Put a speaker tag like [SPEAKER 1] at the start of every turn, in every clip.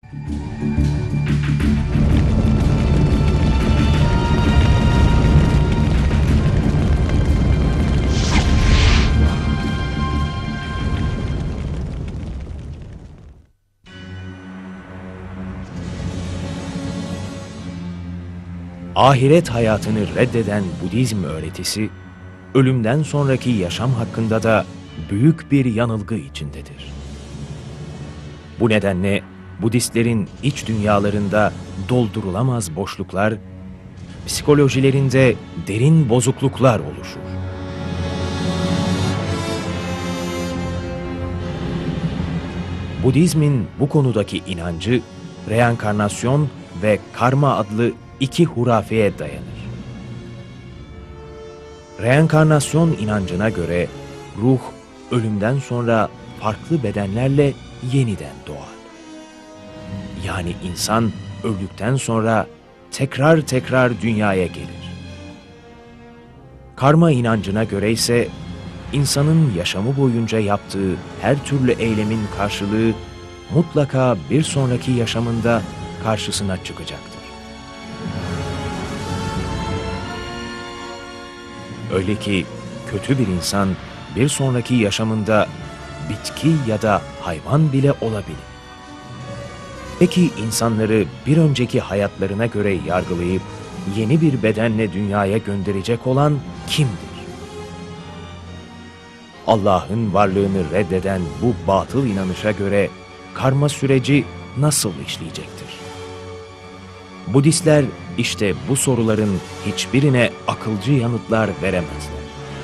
[SPEAKER 1] Ahiret hayatını reddeden Budizm öğretisi, ölümden sonraki yaşam hakkında da büyük bir yanılgı içindedir. Bu nedenle Budistlerin iç dünyalarında doldurulamaz boşluklar, psikolojilerinde derin bozukluklar oluşur. Budizmin bu konudaki inancı, reenkarnasyon ve karma adlı iki hurafeye dayanır. Reenkarnasyon inancına göre ruh ölümden sonra farklı bedenlerle yeniden doğar. Yani insan öldükten sonra tekrar dünyaya gelir. Karma inancına göre ise insanın yaşamı boyunca yaptığı her türlü eylemin karşılığı mutlaka bir sonraki yaşamında karşısına çıkacaktır. Öyle ki kötü bir insan bir sonraki yaşamında bitki ya da hayvan bile olabilir. Peki insanları bir önceki hayatlarına göre yargılayıp yeni bir bedenle dünyaya gönderecek olan kimdir? Allah'ın varlığını reddeden bu batıl inanışa göre karma süreci nasıl işleyecektir? Budistler işte bu soruların hiçbirine akılcı yanıtlar veremezler.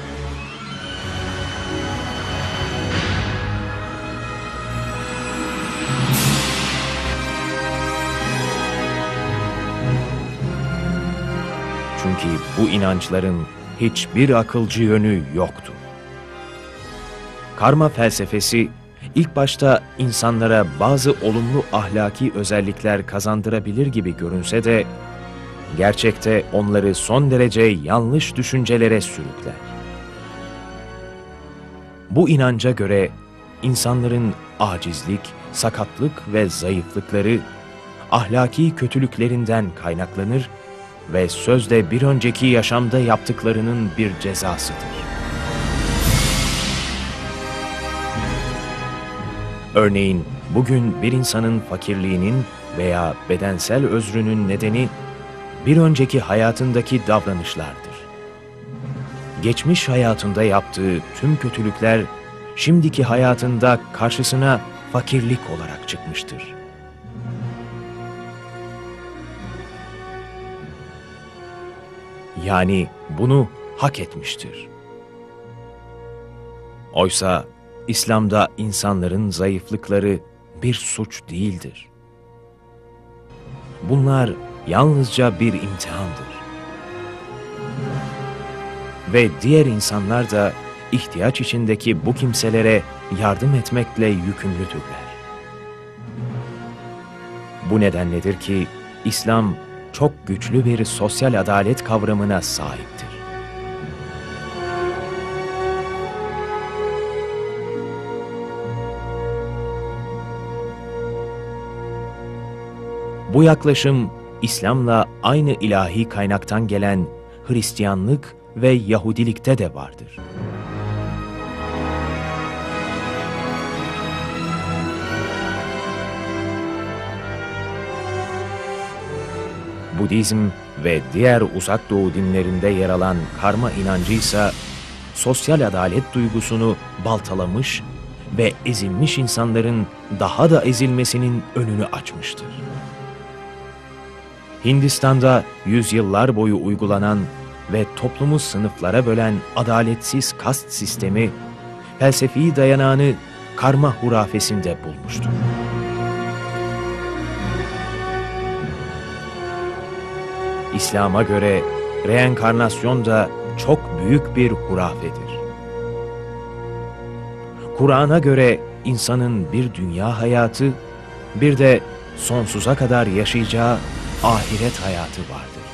[SPEAKER 1] Çünkü bu inançların hiçbir akılcı yönü yoktur. Karma felsefesi ilk başta insanlara bazı olumlu ahlaki özellikler kazandırabilir gibi görünse de gerçekte onları son derece yanlış düşüncelere sürükler. Bu inanca göre insanların acizlik, sakatlık ve zayıflıkları ahlaki kötülüklerinden kaynaklanır ve sözde bir önceki yaşamda yaptıklarının bir cezasıdır. Örneğin bugün bir insanın fakirliğinin veya bedensel özrünün nedeni bir önceki hayatındaki davranışlardır. Geçmiş hayatında yaptığı tüm kötülükler şimdiki hayatında karşısına fakirlik olarak çıkmıştır. Yani bunu hak etmiştir. Oysa İslam'da insanların zayıflıkları bir suç değildir. Bunlar yalnızca bir imtihandır. Ve diğer insanlar da ihtiyaç içindeki bu kimselere yardım etmekle yükümlüdürler. Bu nedenledir ki İslam çok güçlü bir sosyal adalet kavramına sahiptir. Bu yaklaşım, İslam'la aynı ilahi kaynaktan gelen Hristiyanlık ve Yahudilikte de vardır. Budizm ve diğer Uzak Doğu dinlerinde yer alan karma inancıysa, sosyal adalet duygusunu baltalamış ve ezilmiş insanların daha da ezilmesinin önünü açmıştır. Hindistan'da yüzyıllar boyu uygulanan ve toplumu sınıflara bölen adaletsiz kast sistemi, felsefi dayanağını karma hurafesinde bulmuştur. İslam'a göre reenkarnasyon da çok büyük bir hurafedir. Kur'an'a göre insanın bir dünya hayatı, bir de sonsuza kadar yaşayacağı ahiret hayatı vardır.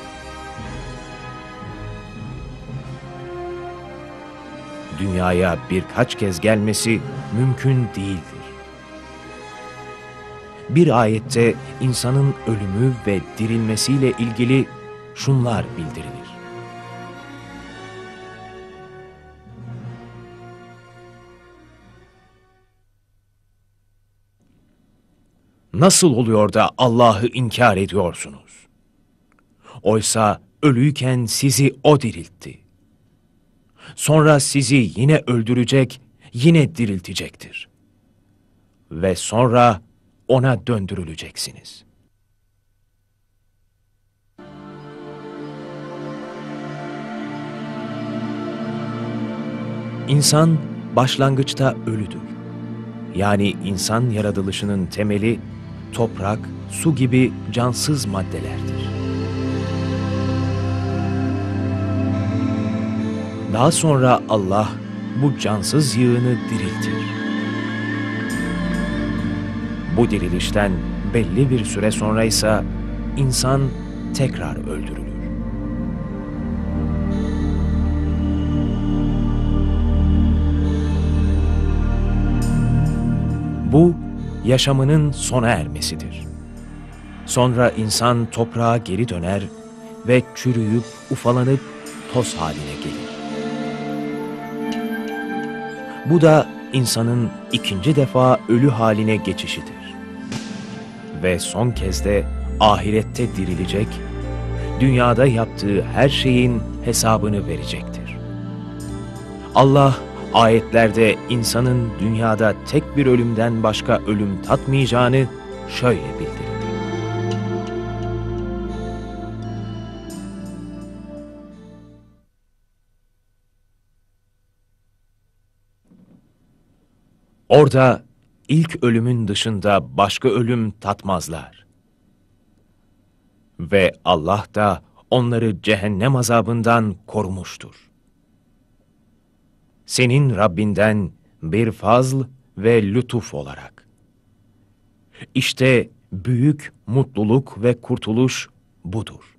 [SPEAKER 1] Dünyaya birkaç kez gelmesi mümkün değildir. Bir ayette insanın ölümü ve dirilmesiyle ilgili şunlar bildirilir. Nasıl oluyor da Allah'ı inkar ediyorsunuz? Oysa ölüyken sizi O diriltti. Sonra sizi yine öldürecek, yine diriltecektir. Ve sonra O'na döndürüleceksiniz. İnsan başlangıçta ölüdür. Yani insan yaratılışının temeli toprak, su gibi cansız maddelerdir. Daha sonra Allah bu cansız yığını diriltir. Bu dirilişten belli bir süre sonra ise insan tekrar öldürülür. Bu, yaşamının sona ermesidir. Sonra insan toprağa geri döner ve çürüyüp ufalanıp toz haline gelir. Bu da insanın ikinci defa ölü haline geçişidir. Ve son kez de ahirette dirilecek, dünyada yaptığı her şeyin hesabını verecektir. Allah, ayetlerde insanın dünyada tek bir ölümden başka ölüm tatmayacağını şöyle bildirir. Orada ilk ölümün dışında başka ölüm tatmazlar. Ve Allah da onları cehennem azabından korumuştur. Senin Rabbinden bir fazl ve lütuf olarak. İşte büyük mutluluk ve kurtuluş budur.